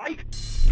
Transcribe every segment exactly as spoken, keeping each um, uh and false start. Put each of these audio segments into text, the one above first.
right?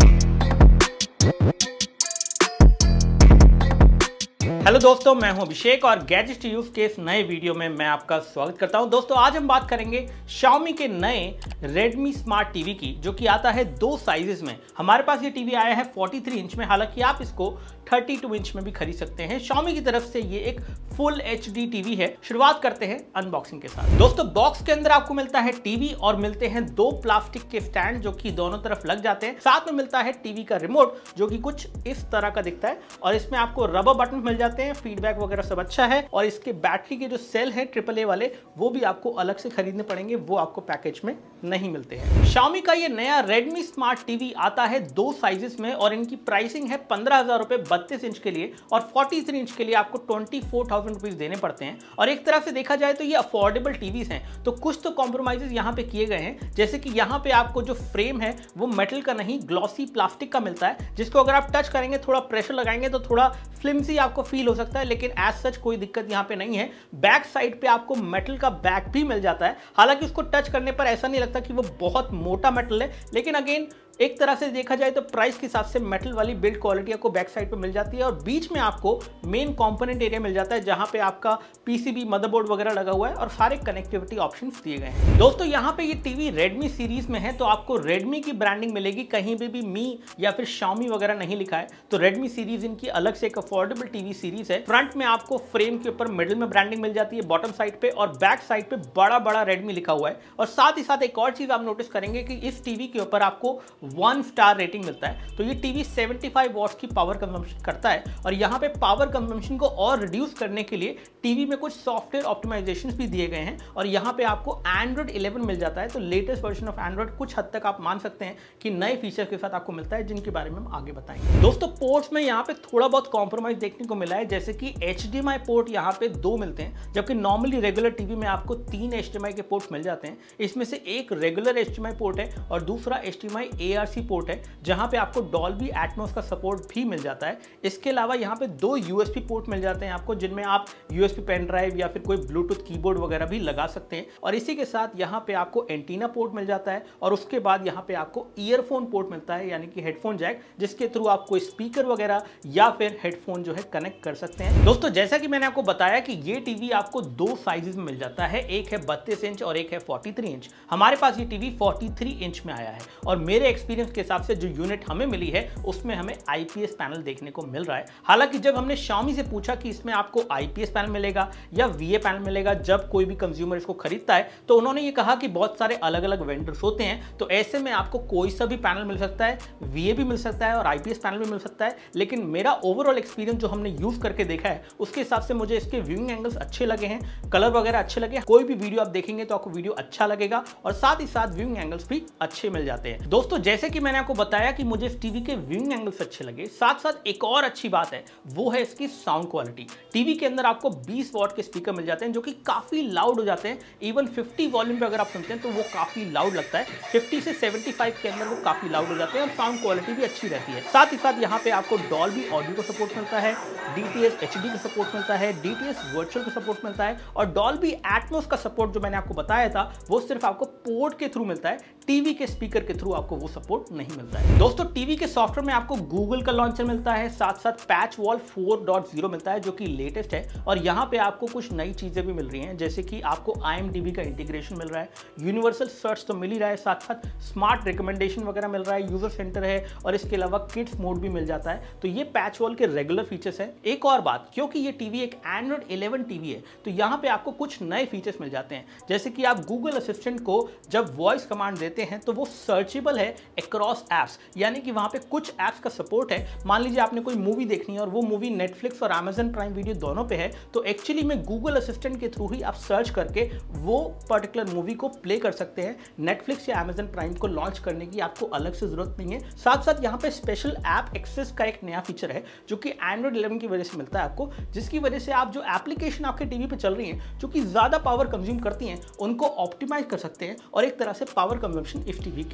Hello दोस्तों, मैं हूं अभिषेक और गैजेट्स टू यूज के इस नए वीडियो में मैं आपका स्वागत करता हूं। दोस्तों आज हम बात करेंगे Xiaomi के नए Redmi स्मार्ट टीवी की, जो कि आता है दो साइजेस में। हमारे पास ये टीवी आया है तैंतालीस इंच में, हालांकि आप इसको बत्तीस इंच में भी खरीद सकते हैं। Xiaomi की तरफ से ये एक फुल एच डी टीवी है। शुरुआत करते हैं अनबॉक्सिंग के साथ। दोस्तों बॉक्स के अंदर आपको मिलता है टीवी और मिलते हैं दो प्लास्टिक के स्टैंड जो कि दोनों तरफ लग जाते हैं। साथ में मिलता है टीवी का रिमोट जो कि कुछ इस तरह का दिखता है और इसमें आपको रबर बटन मिल जाते हैं। फीडबैक वगैरह सब अच्छा है और इसके बैटरी के जो सेल है ट्रिपल ए वाले वो भी आपको अलग से खरीदने पड़ेंगे, वो आपको पैकेज में नहीं मिलते हैं। Xiaomi का ये नया Redmi स्मार्ट टीवी आता है दो साइजेस में और इनकी प्राइसिंग है पंद्रह हजार रुपए बत्तीस इंच के लिए और तैंतालीस इंच के लिए आपको चौबीस हजार रुपीस देने पड़ते हैं। और एक तरह से देखा जाए तो ये अफोर्डेबल टीवीज हैं, तो कुछ तो कॉम्प्रोमाइजेस यहाँ पे किए गए हैं। जैसे कि यहाँ पे आपको जो फ्रेम है वो मेटल का नहीं ग्लॉसी प्लास्टिक का मिलता है, जिसको अगर आप टच करेंगे, थोड़ा प्रेशर लगाएंगे तो थोड़ा फ्लिम्सी आपको फील हो सकता है, लेकिन एज सच कोई दिक्कत यहाँ पे नहीं है। बैक साइड पे आपको मेटल का बैक भी मिल जाता है, हालांकि उसको टच करने पर ऐसा नहीं लगता कि वो बहुत मोटा मेटल है, लेकिन अगेन एक तरह से देखा जाए तो प्राइस के हिसाब से मेटल वाली बिल्ड क्वालिटी आपको बैक साइड पे मिल जाती है। और बीच में आपको मेन कंपोनेंट एरिया मिल जाता है जहां पे आपका पीसीबी मदरबोर्ड वगैरह लगा हुआ है और सारे कनेक्टिविटी ऑप्शंस दिए गए हैं। दोस्तों यहाँ पे ये टीवी Redmi सीरीज में है, तो आपको Redmi की ब्रांडिंग मिलेगी, कहीं पे भी मी या फिर Xiaomi वगैरह नहीं लिखा है। तो Redmi सीरीज इनकी अलग से एक अफोर्डेबल टीवी सीरीज है। फ्रंट में आपको फ्रेम के ऊपर मिडिल में ब्रांडिंग मिल जाती है बॉटम साइड पे, और बैक साइड पे बड़ा बड़ा Redmi लिखा हुआ है। और साथ ही साथ एक और चीज आप नोटिस करेंगे कि इस टीवी के ऊपर आपको वन स्टार रेटिंग मिलता है। तो ये टीवी पचहत्तर वॉट्स की पावर कंजम्पशन करता है और यहाँ पे पावर कंजम्पशन को और रिड्यूस करने के लिए टीवी में कुछ सॉफ्टवेयर ऑप्टिमाइजेशंस भी दिए गए हैं। और यहाँ पे आपको एंड्रॉइड इलेवन मिल जाता है, तो लेटेस्ट वर्जन ऑफ एंड्रॉइड कुछ हद तक आप मान सकते हैं कि नए फीचर्स के साथ आपको मिलता है, जिनके बारे में हम आगे बताएंगे। दोस्तों पोर्ट्स में यहाँ पे थोड़ा बहुत कॉम्प्रोमाइज देखने को मिला है, जैसे कि H D M I port यहाँ पे दो मिलते हैं, जबकि नॉर्मली रेगुलर टीवी में आपको तीन एच डी एम आई के पोर्ट्स मिल जाते हैं। इसमें से एक regular H D M I port है और दूसरा H D M I A R C port है, जहां पे आपको डॉल्बी एटमॉस का सपोर्ट भी मिल जाता है। इसके अलावा यहाँ पे दो यूएसबी पोर्ट मिल जाते हैं आपको, जिनमें आप यूएसबी पेन ड्राइव या फिर कोई ब्लूटूथ कीबोर्ड वगैरह भी लगा सकते हैं। और इसी के साथ यहाँ पे आपको एंटीना पोर्ट मिल जाता है और उसके बाद यहाँ पे आपको ईयरफोन पोर्ट मिलता है, यानी कि हेडफोन जैक, जिसके थ्रू आप कोई स्पीकर वगैरह या फिर हेडफोन जो है कनेक्ट कर सकते हैं। दोस्तों जैसा कि मैंने आपको बताया कि ये टीवी आपको दो साइजेस में मिल जाता है, एक है बत्तीस इंच और एक है तैंतालीस इंच। हमारे पास ये टीवी तैंतालीस इंच में आया है और मेरे एक्सपीरियंस के हिसाब से जो यूनिट हमें मिली है उसमें हमें आईपीएस पैनल देखने को मिल रहा है। हालांकि जब हमने Xiaomi से पूछा कि इसमें आपको आईपीएस पैनल मिलेगा या वीए पैनल मिलेगा, जब कोई भी कंज्यूमर इसको खरीदता है, तो उन्होंने ये कहा कि बहुत सारे अलग अलग वेंडर्स होते हैं, तो ऐसे में आपको कोई सा भी पैनल मिल सकता है, वीए भी मिल सकता है और आईपीएस पैनल भी मिल सकता है। लेकिन मेरा ओवरऑल एक्सपीरियंस जो हमने यूज करके देखा है उसके हिसाब से मुझे इसके व्यूइंग एंगल्स अच्छे लगे हैं, कलर वगैरह अच्छे लगे। कोई भी वीडियो आप देखेंगे तो आपको वीडियो अच्छा लगेगा और साथ ही साथ व्यूइंग एंगल्स भी अच्छे मिल जाते हैं। दोस्तों जैसे कि मैंने आपको बताया कि मुझे इस टीवी के व्यूइंग एंगल्स अच्छे लगे, साथ साथ एक और अच्छी बात है वो है इसकी साउंड क्वालिटी। टीवी के अंदर आपको बीस वॉट के स्पीकर मिल जाते हैं जो कि काफी लाउड हो जाते हैं। इवन पचास वॉल्यूम पे अगर आप सुनते हैं तो वो काफी लाउड लगता है। पचास से पचहत्तर के अंदर वो काफी लाउड हो जाते हैं और साउंड क्वालिटी भी अच्छी रहती है। साथ ही साथ यहाँ पे आपको डॉल्बी ऑडियो का सपोर्ट मिलता है, डीटीएस एचडी का सपोर्ट मिलता है, डीटीएस वर्चुअल का सपोर्ट मिलता है और डॉल्बी एटमॉस का सपोर्ट जो मैंने आपको बताया था वो सिर्फ आपको पोर्ट के थ्रू मिलता है, टीवी के स्पीकर के थ्रू आपको वो सपोर्ट नहीं मिलता है। दोस्तों टीवी के सॉफ्टवेयर में आपको गूगल का लॉन्चर मिलता है, साथ साथ PatchWall four point zero मिलता है जो कि लेटेस्ट है। और यहाँ पे आपको कुछ नई चीजें भी मिल रही हैं, जैसे कि आपको आई एम डी बी का इंटीग्रेशन मिल रहा है, यूनिवर्सल सर्च तो मिल ही रहा है, साथ साथ स्मार्ट रिकमेंडेशन वगैरह मिल रहा है, यूजर सेंटर है और इसके अलावा किड्स मोड भी मिल जाता है। तो ये पैच वॉल के रेगुलर फीचर्स हैं। एक और बात, क्योंकि ये टीवी एक एंड्रॉइड इलेवन टीवी है तो यहाँ पे आपको कुछ नए फीचर्स मिल जाते हैं, जैसे कि आप गूगल असिस्टेंट को जब वॉइस कमांड देते हैं तो वो सर्चेबल है अक्रॉस एप्स, यानी कि वहां पे कुछ एप्स का सपोर्ट है। मान लीजिए आपने कोई मूवी देखनी है और वो मूवी नेटफ्लिक्स और अमेजन प्राइम वीडियो दोनों पे है, तो एक्चुअली में गूगल असिस्टेंट के थ्रू ही आप सर्च करके वो पर्टिकुलर मूवी को प्ले कर सकते हैं। नेटफ्लिक्स या अमेजन प्राइम को लॉन्च करने की आपको अलग से जरूरत नहीं है। साथ साथ यहाँ पे स्पेशल ऐप एक्सेस का एक नया फीचर है जो कि एंड्रॉइड इलेवन की वजह से मिलता है आपको, जिसकी वजह से आप जो एप्लीकेशन आपके टीवी पे चल रही हैं जो कि ज्यादा पावर कंज्यूम करती हैं उनको ऑप्टिमाइज कर सकते हैं और एक तरह से पावर कंजम्पशन इस टीवी की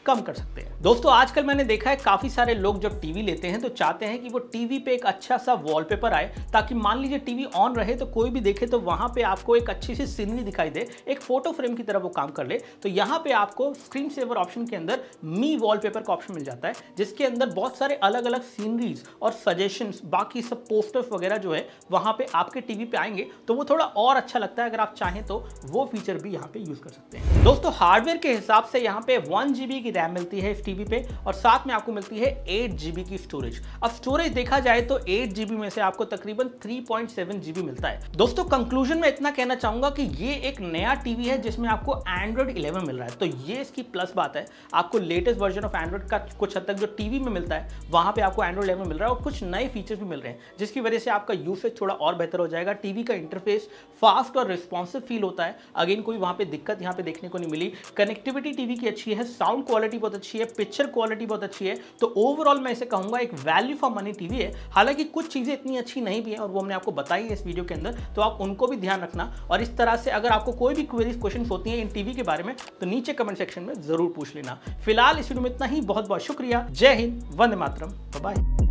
कम कर सकते हैं। दोस्तों आजकल मैंने देखा है काफी सारे लोग जब टीवी लेते हैं तो चाहते हैं कि वो टीवी पे एक अच्छा सा वॉलपेपर आए, ताकि मान लीजिए टीवी ऑन रहे तो कोई भी देखे तो वहां पे आपको एक अच्छी सी सीनरी दिखाई दे, एक फोटो फ्रेम की तरह वो काम कर ले। तो यहाँ पे आपको स्क्रीन सेवर ऑप्शन के अंदर मी वॉलपेपर का ऑप्शन मिल जाता है, जिसके अंदर बहुत सारे अलग अलग सीनरीज और सजेशंस, बाकी सब पोस्टर्स वगैरह जो है वहां पे आपके टीवी पे आएंगे, तो वो थोड़ा और अच्छा लगता है। अगर आप चाहें तो वो फीचर भी यहाँ पे यूज कर सकते हैं। दोस्तों हार्डवेयर के हिसाब से यहाँ पे वन जीबी की रैम मिलती है इस टीवी पे, और साथ में आपको मिलती है एट जीबी की स्टोरेज। अब स्टोरेज देखा जाए तो एट जीबी में से आपको तकरीबन थ्री पॉइंट सेवन जीबी मिलता है। दोस्तों कंक्लूजन में इतना कहना चाहूंगा कि ये एक नया टीवी है जिसमें आपको एंड्रॉइड इलेवन मिल रहा है, तो ये इसकी प्लस बात है। आपको लेटेस्ट वर्जन ऑफ एंड्रॉइड का कुछ हद तक जो टीवी में मिलता है वहां पे आपको एंड्रॉइड इलेवन मिल रहा है, और कुछ नए फीचर्स भी मिल रहे हैं, जिसकी वजह से आपका यूसेज थोड़ा और बेहतर हो जाएगा। टीवी का इंटरफेस फास्ट और रिस्पॉन्सिव फील होता है। अगेन कोई वहां पे दिक्कत यहाँ पे देखने को नहीं मिली। कनेक्टिविटी टीवी की अच्छी है, साउंड क्वालिटी बहुत अच्छी है, पिक्चर क्वालिटी बहुत अच्छी है। तो ओवरऑल मैं इसे कहूंगा एक वैल्यू फॉर मनी टीवी है। हालांकि कुछ चीजें इतनी अच्छी नहीं भी है और वो हमने आपको बताई है इस वीडियो के अंदर, तो आप उनको भी ध्यान रखना। और इस तरह से अगर आपको कोई भी क्वेरीज क्वेश्चन होती हैं इन टीवी के बारे में तो नीचे कमेंट सेक्शन में जरूर पूछ लेना। फिलहाल इस वीडियो में इतना ही। बहुत बहुत शुक्रिया। जय हिंद, वंदे मातरम, बाय बाय।